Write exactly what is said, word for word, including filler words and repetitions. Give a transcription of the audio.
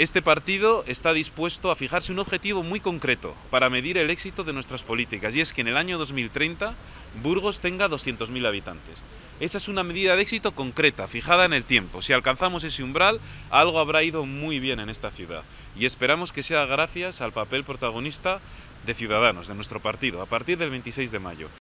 Este partido está dispuesto a fijarse un objetivo muy concreto para medir el éxito de nuestras políticas, y es que en el año dos mil treinta Burgos tenga doscientos mil habitantes. Esa es una medida de éxito concreta, fijada en el tiempo. Si alcanzamos ese umbral, algo habrá ido muy bien en esta ciudad. Y esperamos que sea gracias al papel protagonista de Ciudadanos, de nuestro partido, a partir del veintiséis de mayo.